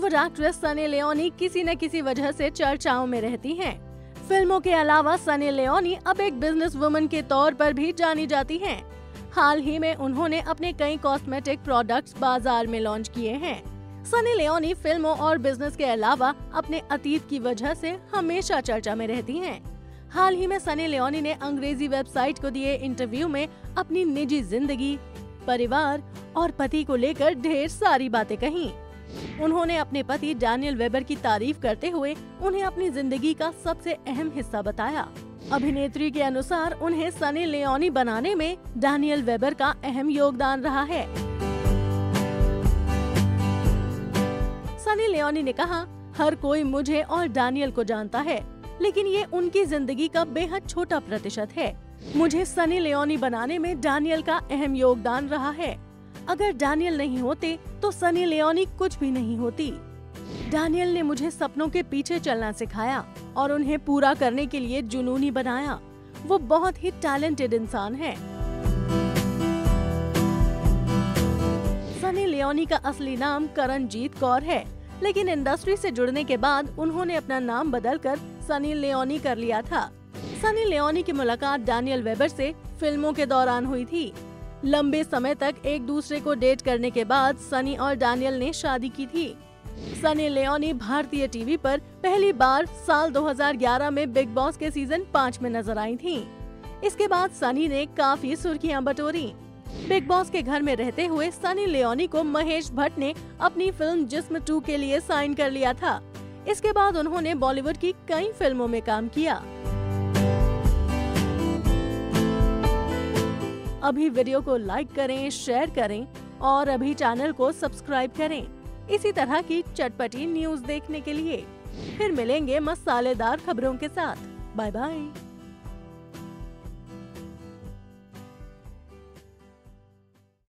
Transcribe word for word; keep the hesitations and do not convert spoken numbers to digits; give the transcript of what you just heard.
Bollywood actress Sunny Leone किसी न किसी वजह से चर्चाओं में रहती हैं। फिल्मों के अलावा सनी लियोनी अब एक बिजनेस वुमन के तौर पर भी जानी जाती हैं। हाल ही में उन्होंने अपने कई कॉस्मेटिक प्रोडक्ट्स बाजार में लॉन्च किए हैं। सनी लियोनी फिल्मों और बिजनेस के अलावा अपने अतीत की वजह से हमेशा चर्चा में रहती हैं। हाल ही में सनी लियोनी ने अंग्रेजी वेबसाइट को दिए इंटरव्यू में अपनी निजी जिंदगी, परिवार और पति को लेकर ढेर सारी बातें कहीं। उन्होंने अपने पति डैनियल वेबर की तारीफ करते हुए उन्हें अपनी जिंदगी का सबसे अहम हिस्सा बताया। अभिनेत्री के अनुसार उन्हें सनी लियोनी बनाने में डैनियल वेबर का अहम योगदान रहा है। सनी लियोनी ने कहा, हर कोई मुझे और डैनियल को जानता है, लेकिन ये उनकी जिंदगी का बेहद छोटा प्रतिशत है। मुझे सनी लियोनी बनाने में डैनियल का अहम योगदान रहा है। अगर डैनियल नहीं होते तो सनी लियोनी कुछ भी नहीं होती। डैनियल ने मुझे सपनों के पीछे चलना सिखाया और उन्हें पूरा करने के लिए जुनूनी बनाया। वो बहुत ही टैलेंटेड इंसान है। सनी लियोनी का असली नाम करणजीत कौर है, लेकिन इंडस्ट्री से जुड़ने के बाद उन्होंने अपना नाम बदलकर सनी लियोनी कर लिया था। सनी लियोनी की मुलाकात डैनियल वेबर से फिल्मों के दौरान हुई थी। लंबे समय तक एक दूसरे को डेट करने के बाद सनी और डैनियल ने शादी की थी। सनी लियोनी भारतीय टीवी पर पहली बार साल दो हज़ार ग्यारह में बिग बॉस के सीजन पाँच में नजर आई थीं। इसके बाद सनी ने काफी सुर्खियां बटोरी। बिग बॉस के घर में रहते हुए सनी लियोनी को महेश भट्ट ने अपनी फिल्म जिस्म टू के लिए साइन कर लिया था। इसके बाद उन्होंने बॉलीवुड की कई फिल्मों में काम किया। अभी वीडियो को लाइक करें, शेयर करें और अभी चैनल को सब्सक्राइब करें इसी तरह की चटपटी न्यूज देखने के लिए। फिर मिलेंगे मसालेदार खबरों के साथ। Bye bye.